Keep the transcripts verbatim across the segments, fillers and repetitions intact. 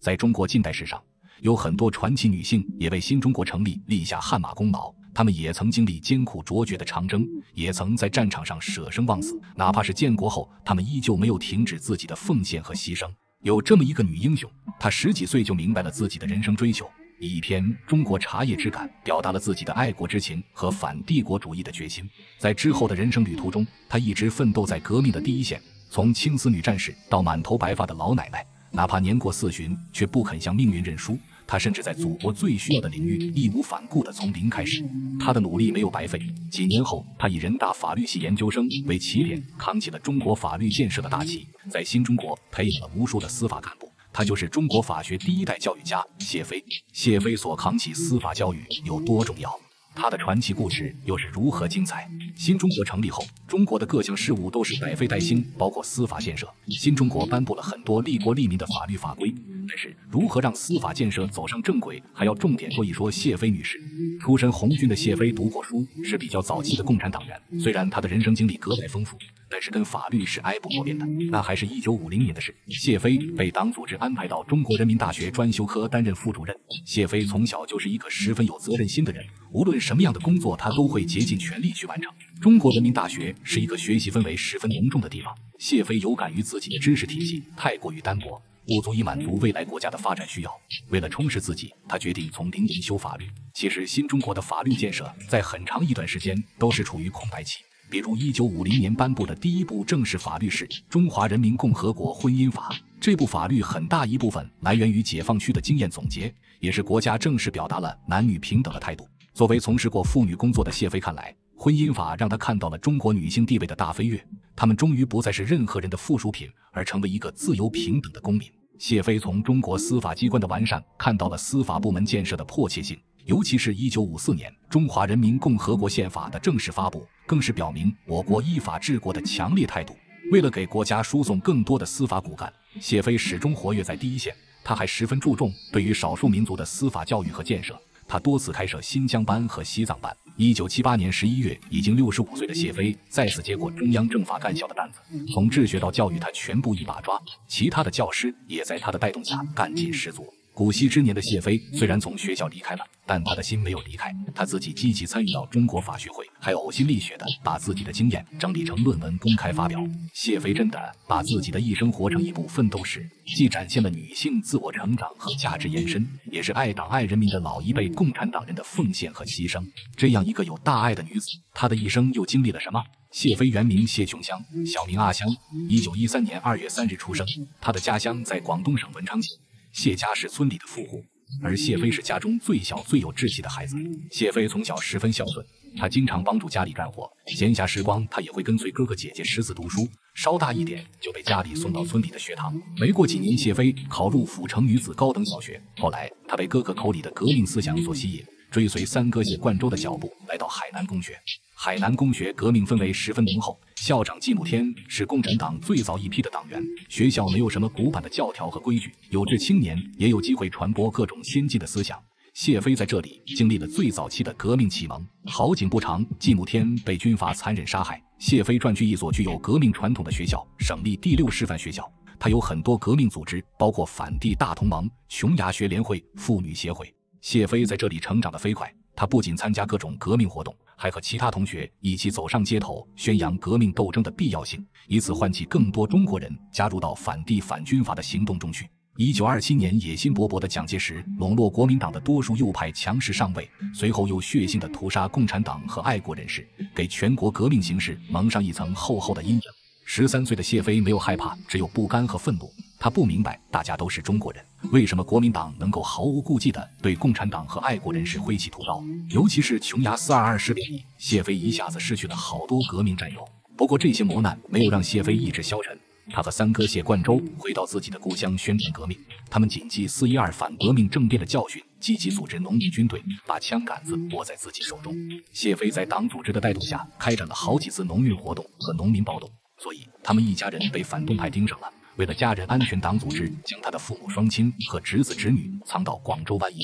在中国近代史上，有很多传奇女性也为新中国成立立下汗马功劳，她们也曾经历艰苦卓绝的长征，也曾在战场上舍生忘死，哪怕是建国后，她们依旧没有停止自己的奉献和牺牲。有这么一个女英雄，她十几岁就明白了自己的人生追求，以一篇《中国茶叶之感》表达了自己的爱国之情和反帝国主义的决心。在之后的人生旅途中，她一直奋斗在革命的第一线，从青丝女战士到满头白发的老奶奶，哪怕年过四旬，却不肯向命运认输。她甚至在祖国最需要的领域义无反顾地从零开始，她的努力没有白费。几年后，她以人大法律系研究生为起点，扛起了中国法律建设的大旗，在新中国培养了无数的司法干部。她就是中国法学第一代教育家谢飞。谢飞所扛起司法教育有多重要？他的传奇故事又是如何精彩？新中国成立后，中国的各项事务都是百废待兴，包括司法建设。新中国颁布了很多利国利民的法律法规，但是如何让司法建设走上正轨，还要重点说一说谢飞女士。出身红军的谢飞读过书，是比较早期的共产党员。虽然她的人生经历格外丰富，但是跟法律是挨不过边的。那还是一九五零年的事，谢飞被党组织安排到中国人民大学专修科担任副主任。谢飞从小就是一个十分有责任心的人，无论什么样的工作他都会竭尽全力去完成。中国人民大学是一个学习氛围十分浓重的地方，谢飞有感于自己的知识体系太过于单薄，不足以满足未来国家的发展需要。为了充实自己，他决定从零研修法律。其实新中国的法律建设在很长一段时间都是处于空白期，比如一九五零年颁布的第一部正式法律是《中华人民共和国婚姻法》，这部法律很大一部分来源于解放区的经验总结，也是国家正式表达了男女平等的态度。作为从事过妇女工作的谢飞看来，婚姻法让他看到了中国女性地位的大飞跃，她们终于不再是任何人的附属品，而成为一个自由平等的公民。谢飞从中国司法机关的完善看到了司法部门建设的迫切性，尤其是一九五四年中华人民共和国宪法的正式发布，更是表明我国依法治国的强烈态度。为了给国家输送更多的司法骨干，谢飞始终活跃在第一线。他还十分注重对于少数民族的司法教育和建设，他多次开设新疆班和西藏班。一九七八年十一月，已经六十五岁的谢飞再次接过中央政法干校的担子，从治学到教育他全部一把抓，其他的教师也在他的带动下干劲十足。古稀之年的谢飞虽然从学校离开了，但他的心没有离开，他自己积极参与到中国法学会，还呕心沥血的把自己的经验整理成论文公开发表。谢飞真的把自己的一生活成一部奋斗史，既展现了女性自我成长和价值延伸，也是爱党爱人民的老一辈共产党人的奉献和牺牲。这样一个有大爱的女子，她的一生又经历了什么？谢飞原名谢琼香，小名阿香，一九一三年二月三日出生。她的家乡在广东省文昌县，谢家是村里的富户，而谢飞是家中最小最有志气的孩子。谢飞从小十分孝顺，他经常帮助家里干活，闲暇时光他也会跟随哥哥姐姐识字读书，稍大一点就被家里送到村里的学堂。没过几年，谢飞考入阜成女子高等小学，后来他被哥哥口里的革命思想所吸引，追随三哥谢冠洲的脚步来到海南公学。海南公学革命氛围十分浓厚，校长季慕天是共产党最早一批的党员，学校没有什么古板的教条和规矩，有志青年也有机会传播各种先进的思想。谢飞在这里经历了最早期的革命启蒙。好景不长，季慕天被军阀残忍杀害，谢飞转去一所具有革命传统的学校，省立第六师范学校。他有很多革命组织，包括反帝大同盟、琼崖学联会、妇女协会。谢飞在这里成长得飞快，他不仅参加各种革命活动，还和其他同学一起走上街头，宣扬革命斗争的必要性，以此唤起更多中国人加入到反帝反军阀的行动中去。一九二七年，野心勃勃的蒋介石笼络国民党的多数右派强势上位，随后又血性地屠杀共产党和爱国人士，给全国革命形势蒙上一层厚厚的阴影。十三岁的谢飞没有害怕，只有不甘和愤怒。他不明白大家都是中国人，为什么国民党能够毫无顾忌地对共产党和爱国人士挥起屠刀？尤其是琼崖四二二事变里，谢飞一下子失去了好多革命战友。不过这些磨难没有让谢飞意志消沉，他和三哥谢冠洲回到自己的故乡宣传革命。他们谨记四一二反革命政变的教训，积极组织农民军队，把枪杆子握在自己手中。谢飞在党组织的带动下，开展了好几次农运活动和农民暴动，所以他们一家人被反动派盯上了。为了家人安全，党组织将他的父母双亲和侄子侄女藏到广州湾一带。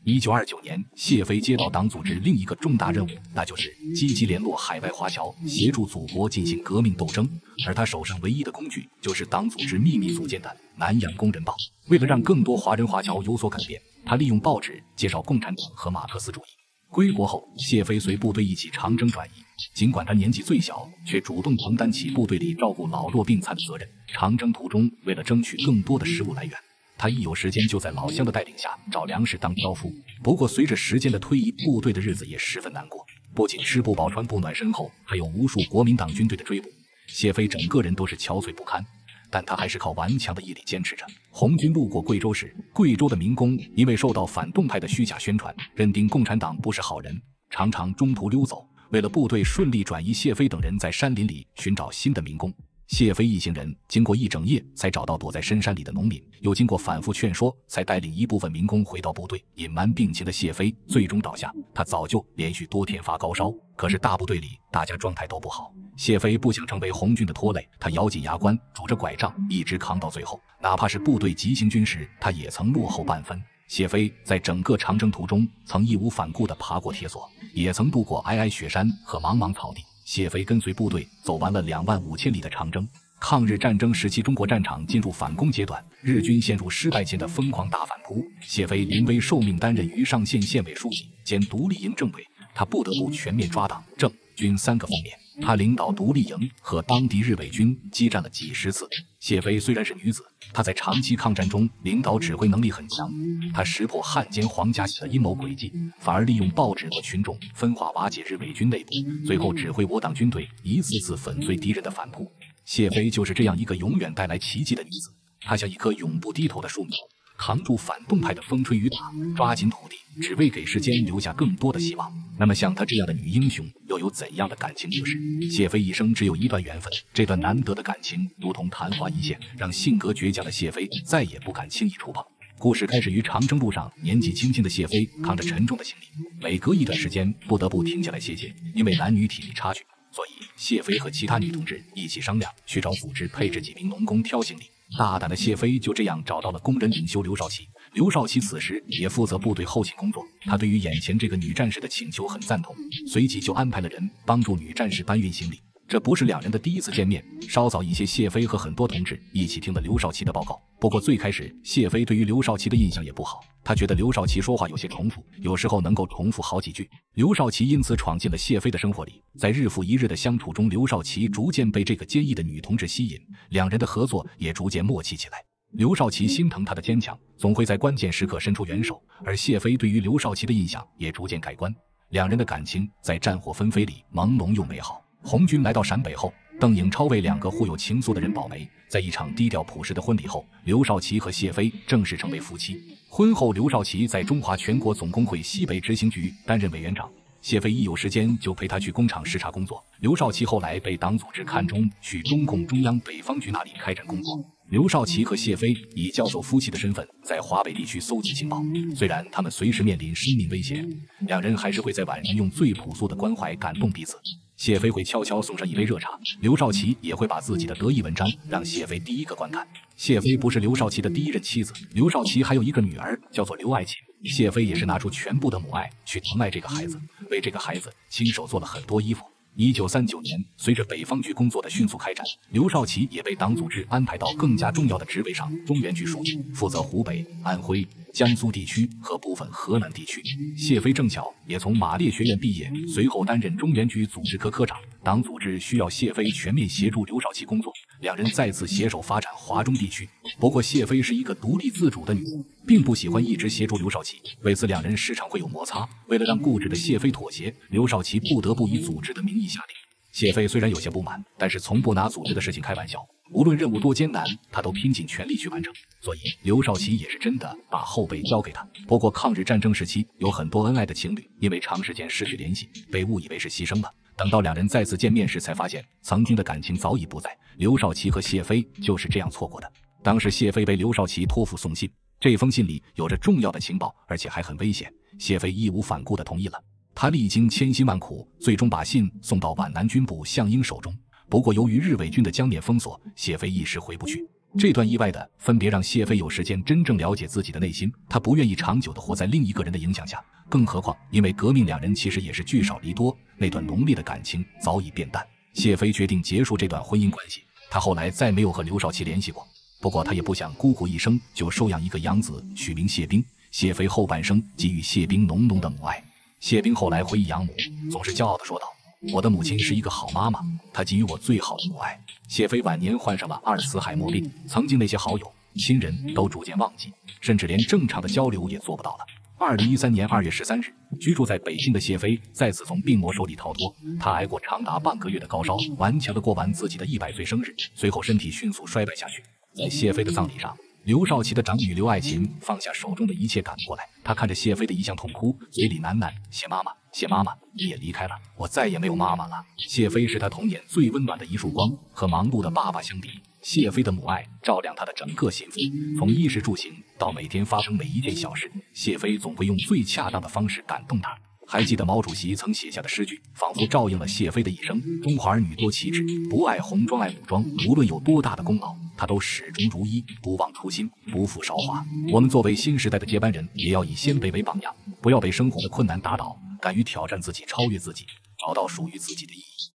一九二九年，谢飞接到党组织另一个重大任务，那就是积极联络海外华侨，协助祖国进行革命斗争。而他手上唯一的工具，就是党组织秘密组建的南洋工人报。为了让更多华人华侨有所改变，他利用报纸介绍共产党和马克思主义。归国后，谢飞随部队一起长征转移。尽管他年纪最小，却主动承担起部队里照顾老弱病残的责任。长征途中，为了争取更多的食物来源，他一有时间就在老乡的带领下找粮食当挑夫。不过随着时间的推移，部队的日子也十分难过，不仅吃不饱穿不暖，身后还有无数国民党军队的追捕。谢飞整个人都是憔悴不堪，但他还是靠顽强的毅力坚持着。红军路过贵州时，贵州的民工因为受到反动派的虚假宣传，认定共产党不是好人，常常中途溜走。为了部队顺利转移，谢飞等人在山林里寻找新的民工。谢飞一行人经过一整夜才找到躲在深山里的农民，又经过反复劝说，才带领一部分民工回到部队。隐瞒病情的谢飞最终倒下，他早就连续多天发高烧。可是大部队里大家状态都不好，谢飞不想成为红军的拖累，他咬紧牙关，拄着拐杖一直扛到最后。哪怕是部队急行军时，他也曾落后半分。谢飞在整个长征途中曾义无反顾地爬过铁索，也曾渡过皑皑雪山和茫茫草地。谢飞跟随部队走完了两万五千里的长征。抗日战争时期，中国战场进入反攻阶段，日军陷入失败前的疯狂大反扑。谢飞临危受命，担任余上县县委书记兼独立营政委，他不得不全面抓党政军三个方面。他领导独立营和当地日伪军激战了几十次。谢飞虽然是女子，她在长期抗战中领导指挥能力很强。她识破汉奸黄家喜的阴谋诡计，反而利用报纸和群众分化瓦解日伪军内部，最后指挥我党军队一次次粉碎敌人的反扑。谢飞就是这样一个永远带来奇迹的女子，她像一棵永不低头的树苗，扛住反动派的风吹雨打，抓紧土地，只为给世间留下更多的希望。那么像她这样的女英雄又有怎样的感情故事？谢飞一生只有一段缘分，这段难得的感情如同昙花一现，让性格倔强的谢飞再也不敢轻易触碰。故事开始于长征路上，年纪轻轻的谢飞扛着沉重的行李，每隔一段时间不得不停下来歇歇，因为男女体力差距，所以谢飞和其他女同志一起商量，去找组织配置几名农工挑行李。大胆的谢飞就这样找到了工人领袖刘少奇。刘少奇此时也负责部队后勤工作，他对于眼前这个女战士的请求很赞同，随即就安排了人帮助女战士搬运行李。这不是两人的第一次见面，稍早一些，谢飞和很多同志一起听了刘少奇的报告。不过最开始，谢飞对于刘少奇的印象也不好，他觉得刘少奇说话有些重复，有时候能够重复好几句。刘少奇因此闯进了谢飞的生活里，在日复一日的相处中，刘少奇逐渐被这个坚毅的女同志吸引，两人的合作也逐渐默契起来。刘少奇心疼她的坚强，总会在关键时刻伸出援手，而谢飞对于刘少奇的印象也逐渐改观。两人的感情在战火纷飞里朦胧又美好。红军来到陕北后，邓颖超为两个互有情愫的人保媒，在一场低调朴实的婚礼后，刘少奇和谢飞正式成为夫妻。婚后，刘少奇在中华全国总工会西北执行局担任委员长，谢飞一有时间就陪他去工厂视察工作。刘少奇后来被党组织看中，去中共中央北方局那里开展工作。刘少奇和谢飞以教授夫妻的身份在华北地区搜集情报，虽然他们随时面临生命危险，两人还是会在晚上用最朴素的关怀感动彼此。谢飞会悄悄送上一杯热茶，刘少奇也会把自己的得意文章让谢飞第一个观看。谢飞不是刘少奇的第一任妻子，刘少奇还有一个女儿叫做刘爱琴，谢飞也是拿出全部的母爱去疼爱这个孩子，为这个孩子亲手做了很多衣服。一九三九年，随着北方局工作的迅速开展，刘少奇也被党组织安排到更加重要的职位上，中原局书记，负责湖北、安徽、江苏地区和部分河南地区。谢飞正巧也从马列学院毕业，随后担任中原局组织科科长。党组织需要谢飞全面协助刘少奇工作，两人再次携手发展华中地区。不过谢飞是一个独立自主的女人，并不喜欢一直协助刘少奇，为此两人时常会有摩擦。为了让固执的谢飞妥协，刘少奇不得不以组织的名义下令。谢飞虽然有些不满，但是从不拿组织的事情开玩笑，无论任务多艰难，他都拼尽全力去完成。所以刘少奇也是真的把后背交给他。不过抗日战争时期，有很多恩爱的情侣因为长时间失去联系，被误以为是牺牲了。等到两人再次见面时，才发现曾经的感情早已不在。刘少奇和谢飞就是这样错过的。当时谢飞被刘少奇托付送信，这封信里有着重要的情报，而且还很危险。谢飞义无反顾地同意了。他历经千辛万苦，最终把信送到皖南军部项英手中。不过由于日伪军的江面封锁，谢飞一时回不去。 这段意外的分别让谢飞有时间真正了解自己的内心，他不愿意长久地活在另一个人的影响下，更何况因为革命两人其实也是聚少离多，那段浓烈的感情早已变淡。谢飞决定结束这段婚姻关系，他后来再没有和刘少奇联系过。不过他也不想孤苦一生就收养一个养子，取名谢冰。谢飞后半生给予谢冰浓浓的母爱。谢冰后来回忆养母，总是骄傲地说道：“我的母亲是一个好妈妈，她给予我最好的母爱。”谢飞晚年患上了阿尔茨海默病，曾经那些好友、亲人都逐渐忘记，甚至连正常的交流也做不到了。二零一三年二月十三日，居住在北京的谢飞再次从病魔手里逃脱。他挨过长达半个月的高烧，顽强地过完自己的一百岁生日，随后身体迅速衰败下去。在谢飞的葬礼上，刘少奇的长女刘爱琴放下手中的一切赶过来，她看着谢飞的遗像痛哭，嘴里喃喃：“谢妈妈，谢妈妈，你也离开了，我再也没有妈妈了。”谢飞是他童年最温暖的一束光，和忙碌的爸爸相比，谢飞的母爱照亮他的整个幸福。从衣食住行到每天发生每一件小事，谢飞总会用最恰当的方式感动他。还记得毛主席曾写下的诗句，仿佛照应了谢飞的一生：中华儿女多奇志，不爱红装爱武装，无论有多大的功劳，他都始终如一，不忘初心，不负韶华。我们作为新时代的接班人，也要以先辈为榜样，不要被生活的困难打倒，敢于挑战自己，超越自己，找到属于自己的意义。